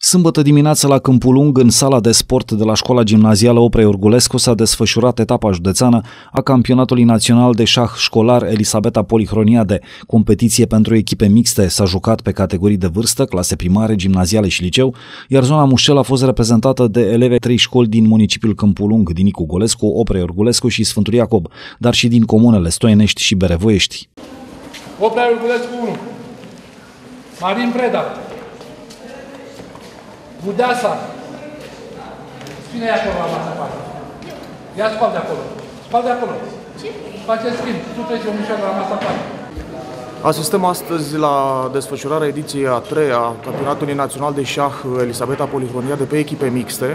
Sâmbătă dimineață la Câmpul Lung, în sala de sport de la Școala Gimnazială Oprah Iorgulescu, s-a desfășurat etapa județeană a Campionatului Național de Șah Școlar Elisabeta Polihroniade. Competiție pentru echipe mixte s-a jucat pe categorii de vârstă, clase primare, gimnaziale și liceu, iar zona Mușcel a fost reprezentată de elevi 3 școli din municipiul Câmpul Lung, Dinicu Golescu, Oprah Iorgulescu și Sfântul Iacob, dar și din comunele Stoienești și Berevoiești. Oprah Iorgulescu 1, Marin Preda, Budeasa, spune acolo la masă parte. Ia spal de acolo. Spal de acolo. Ce? Faceți schimb. Tu treci o mișoară la masă parte. Asistăm astăzi la desfășurarea ediției a 3-a Campionatului Național de Șah Elisabeta Polihroniade pe echipe mixte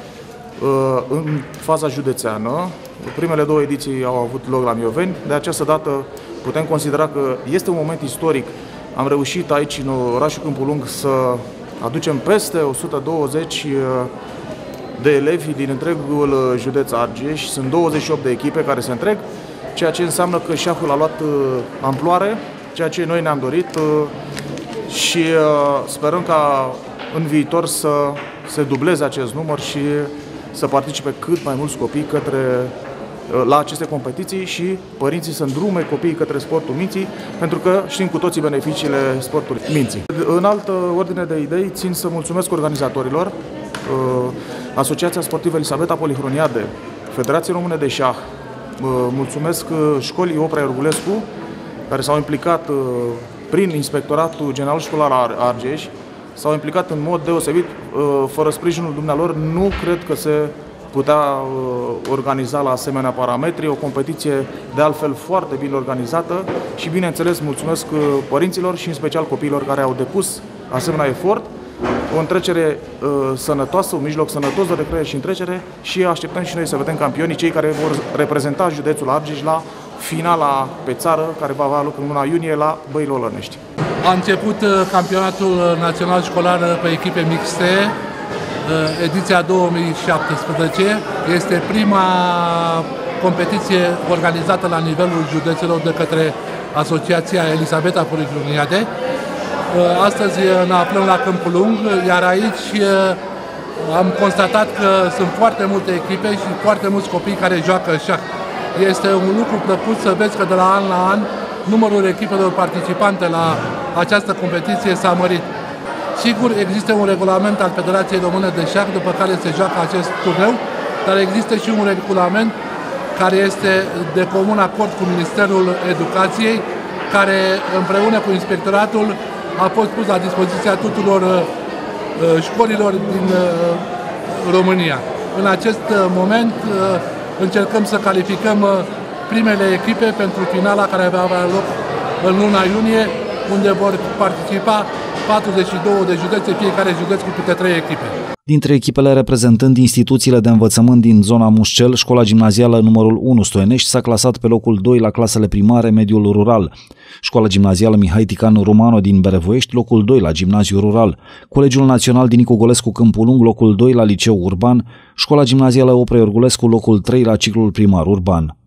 în faza județeană. Primele 2 ediții au avut loc la Mioveni. De această dată putem considera că este un moment istoric. Am reușit aici, în orașul Câmpul Lung, să aducem peste 120 de elevi din întregul județ Argeș. Sunt 28 de echipe care se întreg, ceea ce înseamnă că șahul a luat amploare, ceea ce noi ne-am dorit și sperăm ca în viitor să se dubleze acest număr și să participe cât mai mulți copii la aceste competiții și părinții să îndrume copiii către sportul minții, pentru că știm cu toții beneficiile sportului minții. În altă ordine de idei, țin să mulțumesc organizatorilor, Asociația Sportivă Elisabeta Polihroniade, Federația Română de Șah, mulțumesc școlii Oprah Iorgulescu, care s-au implicat prin Inspectoratul General Școlar Argeș, s-au implicat în mod deosebit. Fără sprijinul dumnealor nu cred că se putea organiza la asemenea parametri, o competiție de altfel foarte bine organizată și, bineînțeles, mulțumesc părinților și în special copiilor care au depus asemenea efort, o întrecere sănătoasă, un mijloc sănătos de recreere și întrecere și așteptăm și noi să vedem campionii, cei care vor reprezenta județul Argeș la finala pe țară, care va avea loc în luna iunie la Băile Olănești. A început campionatul național școlar pe echipe mixte, ediția 2017. Este prima competiție organizată la nivelul județelor de către Asociația Elisabeta Polihroniade. Astăzi ne aflăm la Câmpul Lung, iar aici am constatat că sunt foarte multe echipe și foarte mulți copii care joacă șah. Este un lucru plăcut să vezi că de la an la an numărul echipelor participante la această competiție s-a mărit. Sigur, există un regulament al Federației Române de Șah după care se joacă acest turneu, dar există și un regulament care este de comun acord cu Ministerul Educației, care împreună cu Inspectoratul a fost pus la dispoziția tuturor școlilor din România. În acest moment încercăm să calificăm primele echipe pentru finala care va avea loc în luna iunie, unde vor participa 42 de județe, fiecare județ cu câte 3 echipe. Dintre echipele reprezentând instituțiile de învățământ din zona Mușcel, Școala Gimnazială numărul 1 Stoienești s-a clasat pe locul 2 la clasele primare, mediul rural. Școala Gimnazială Mihai Tican Romano din Berevoiești, locul 2 la gimnaziu rural. Colegiul Național Dinicu Golescu Câmpul Lung, locul 2 la liceu urban. Școala Gimnazială Oprah Iorgulescu, locul 3 la ciclul primar urban.